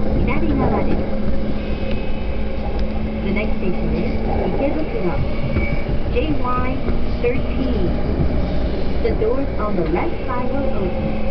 左側です。The next station is 池袋 JY13. The doors on the left side will open.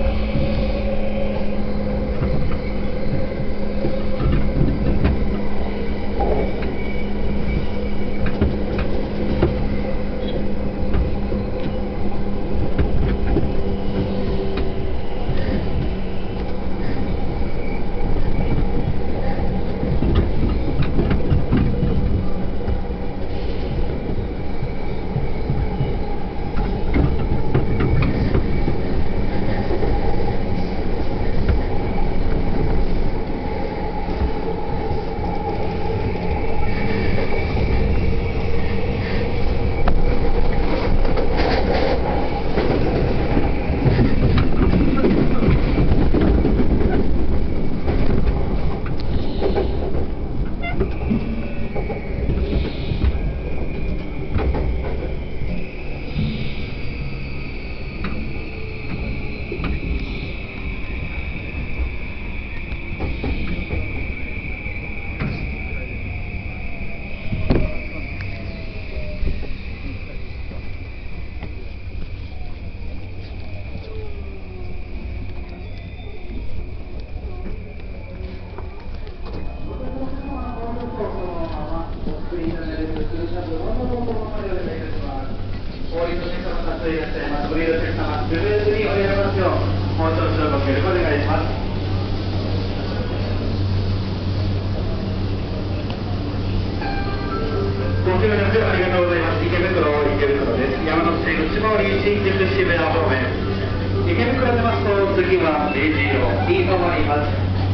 ご協力ありがとうございます。池袋です。山手線内回り新宿渋谷方面。池袋出ますと次は0時をいいと思います。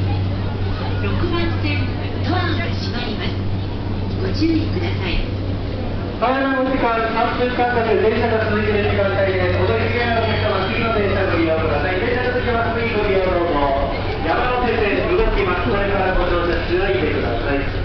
6番線ドアが閉まります。ご注意ください。 間の時間3分間隔で電車が続いている時間帯です。お乗り換えのお客様、次の電車ご利用ください。電車の時は次ご利用どうぞ。山手線動きます。それからご乗車しないでください。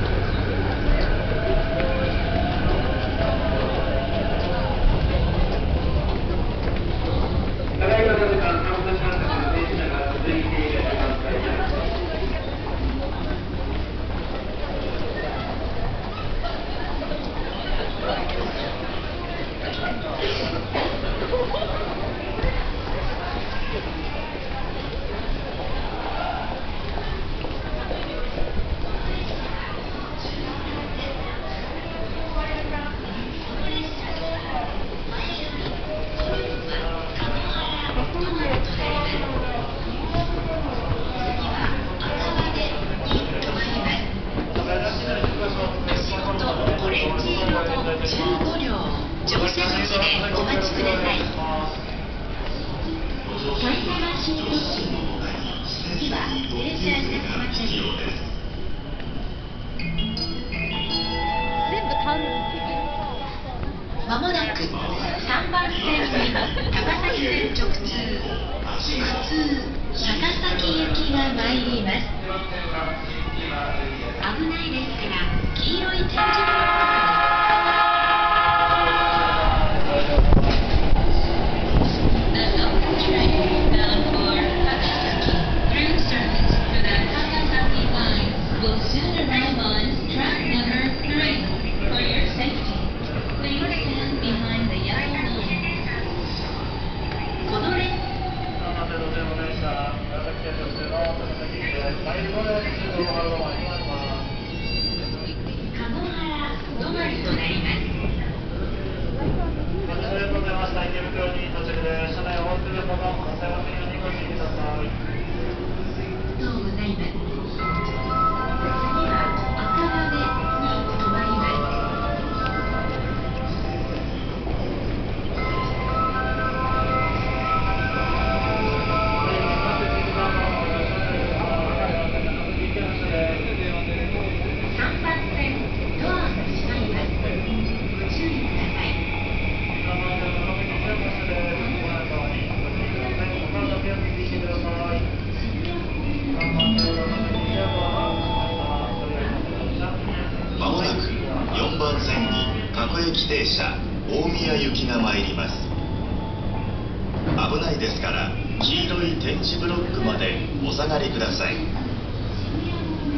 15両乗車口でお待ちください。埼玉新都心次は電車いたしません。まもなく3番線に高崎線直通普通高崎行きが参ります。危ないですから黄色い点字ブロック停車大宮行きが参ります。危ないですから黄色い点字ブロックまでお下がりください。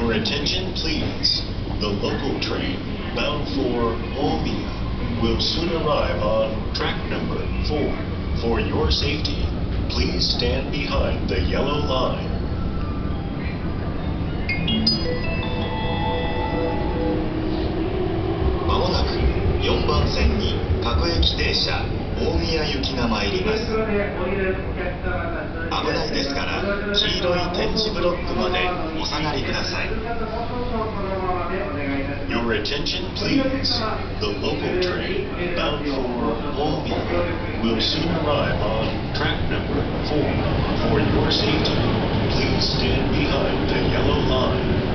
Your attention, please. The local train bound for Omiya will soon arrive on track number 4. For your safety, please stand behind the yellow line. まもなく4番線に各駅停車大宮行きが参ります。危ないですから黄色い点字ブロックまでお下がりください。Your attention, please. The local train bound for Omiya will soon arrive on track number 4. For your safety, please stand behind the yellow line.